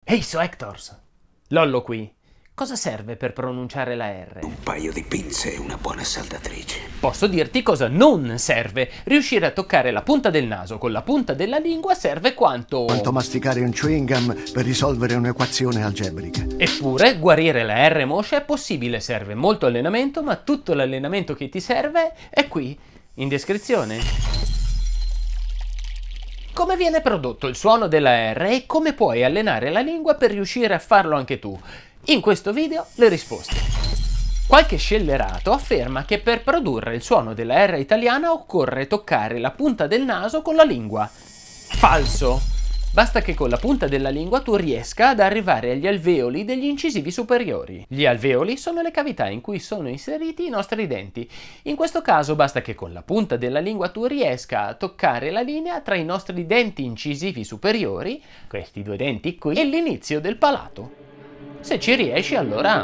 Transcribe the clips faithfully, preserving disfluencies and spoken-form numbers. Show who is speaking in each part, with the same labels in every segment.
Speaker 1: Ehi, So Hectors! Lollo qui. Cosa serve per pronunciare la R?
Speaker 2: Un paio di pinze e una buona saldatrice.
Speaker 1: Posso dirti cosa non serve. Riuscire a toccare la punta del naso con la punta della lingua serve quanto...
Speaker 3: Quanto masticare un chewing gum per risolvere un'equazione algebrica.
Speaker 1: Eppure, guarire la R moscia è possibile, serve molto allenamento, ma tutto l'allenamento che ti serve è qui, in descrizione. Come viene prodotto il suono della R e come puoi allenare la lingua per riuscire a farlo anche tu? In questo video le risposte. Qualche scellerato afferma che per produrre il suono della R italiana occorre toccare la punta del naso con la lingua. Falso! Basta che con la punta della lingua tu riesca ad arrivare agli alveoli degli incisivi superiori. Gli alveoli sono le cavità in cui sono inseriti i nostri denti. In questo caso basta che con la punta della lingua tu riesca a toccare la linea tra i nostri denti incisivi superiori, questi due denti qui, e l'inizio del palato. Se ci riesci, allora...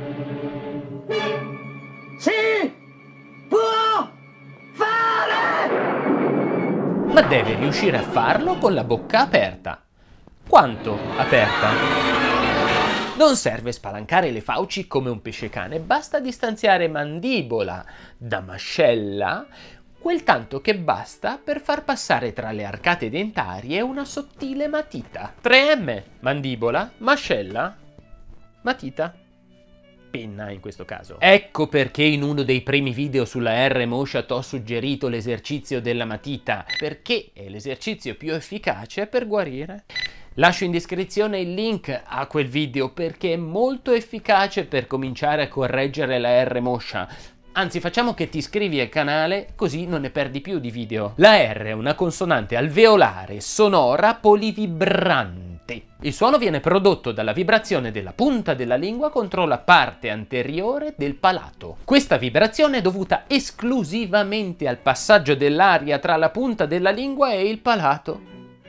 Speaker 4: Si può fare!
Speaker 1: Ma devi riuscire a farlo con la bocca aperta. Quanto aperta? Non serve spalancare le fauci come un pescecane, basta distanziare mandibola da mascella quel tanto che basta per far passare tra le arcate dentarie una sottile matita. tre emme, mandibola, mascella, matita. Penna in questo caso. Ecco perché in uno dei primi video sulla R moscia t'ho suggerito l'esercizio della matita, perché è l'esercizio più efficace per guarire. Lascio in descrizione il link a quel video perché è molto efficace per cominciare a correggere la R moscia. Anzi, facciamo che ti iscrivi al canale così non ne perdi più di video. La R è una consonante alveolare, sonora, polivibrante. Il suono viene prodotto dalla vibrazione della punta della lingua contro la parte anteriore del palato. Questa vibrazione è dovuta esclusivamente al passaggio dell'aria tra la punta della lingua e il palato.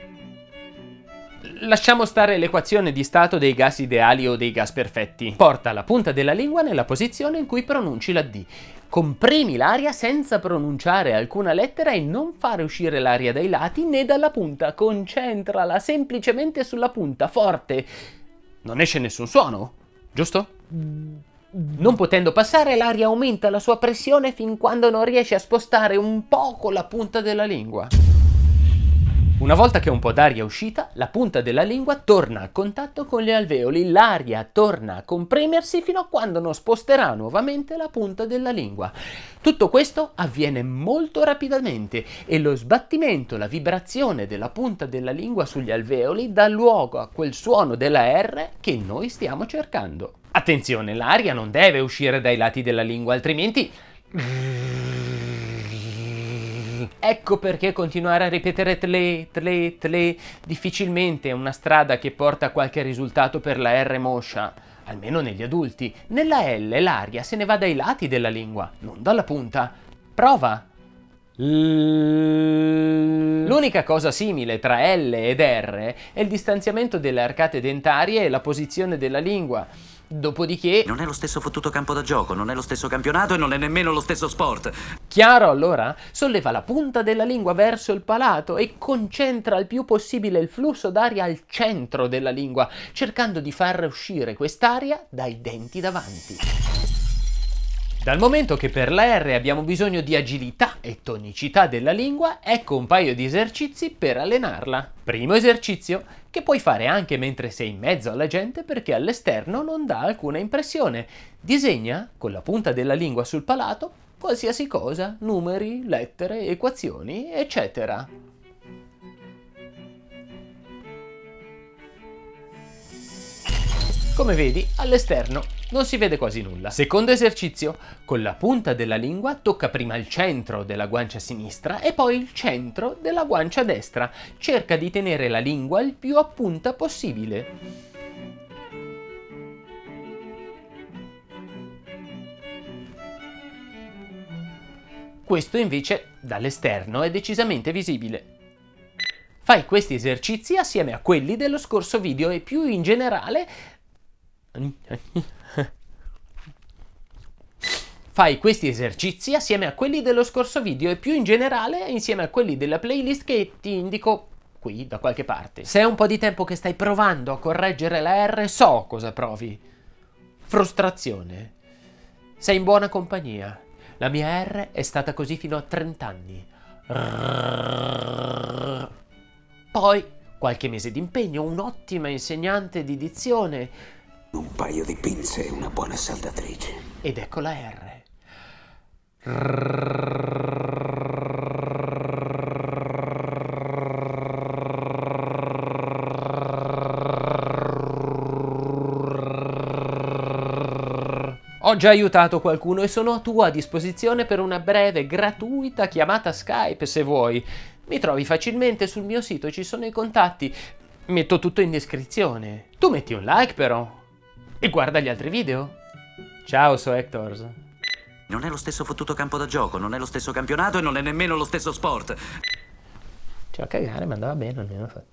Speaker 1: Lasciamo stare l'equazione di stato dei gas ideali o dei gas perfetti. Porta la punta della lingua nella posizione in cui pronunci la D. Comprimi l'aria senza pronunciare alcuna lettera e non fare uscire l'aria dai lati né dalla punta. Concentrala semplicemente sulla punta, forte. Non esce nessun suono, giusto? Non potendo passare, l'aria aumenta la sua pressione fin quando non riesce a spostare un poco la punta della lingua. Una volta che un po' d'aria è uscita, la punta della lingua torna a contatto con gli alveoli, l'aria torna a comprimersi fino a quando non sposterà nuovamente la punta della lingua. Tutto questo avviene molto rapidamente e lo sbattimento, la vibrazione della punta della lingua sugli alveoli dà luogo a quel suono della R che noi stiamo cercando. Attenzione, l'aria non deve uscire dai lati della lingua, altrimenti... Ecco perché continuare a ripetere tle, tle, tle difficilmente è una strada che porta a qualche risultato per la R moscia, almeno negli adulti. Nella L l'aria se ne va dai lati della lingua, non dalla punta. Prova! L'unica cosa simile tra L ed R è il distanziamento delle arcate dentarie e la posizione della lingua. Dopodiché...
Speaker 2: Non è lo stesso fottuto campo da gioco, non è lo stesso campionato e non è nemmeno lo stesso sport.
Speaker 1: Chiaro allora? Solleva la punta della lingua verso il palato e concentra il più possibile il flusso d'aria al centro della lingua, cercando di far uscire quest'aria dai denti davanti. Dal momento che per la R abbiamo bisogno di agilità e tonicità della lingua, ecco un paio di esercizi per allenarla. Primo esercizio, che puoi fare anche mentre sei in mezzo alla gente perché all'esterno non dà alcuna impressione. Disegna con la punta della lingua sul palato qualsiasi cosa, numeri, lettere, equazioni, eccetera. Come vedi, all'esterno non si vede quasi nulla. Secondo esercizio, con la punta della lingua tocca prima il centro della guancia sinistra e poi il centro della guancia destra. Cerca di tenere la lingua il più a punta possibile. Questo invece dall'esterno è decisamente visibile. Fai questi esercizi assieme a quelli dello scorso video e più in generale... Fai questi esercizi assieme a quelli dello scorso video e più in generale insieme a quelli della playlist che ti indico qui, da qualche parte. Se è un po' di tempo che stai provando a correggere la R, so cosa provi. Frustrazione. Sei in buona compagnia. La mia R è stata così fino a trenta anni. Poi, qualche mese di impegno, un'ottima insegnante di dizione.
Speaker 5: Un paio di pinze e una buona saldatrice.
Speaker 1: Ed ecco la R. Ho già aiutato qualcuno e sono a tua disposizione per una breve, gratuita chiamata Skype se vuoi. Mi trovi facilmente sul mio sito, ci sono i contatti. Metto tutto in descrizione. Tu metti un like però. E guarda gli altri video. Ciao, so Hectors.
Speaker 2: Non è lo stesso fottuto campo da gioco, non è lo stesso campionato e non è nemmeno lo stesso sport.
Speaker 1: Cioè a cagare, ma andava bene almeno.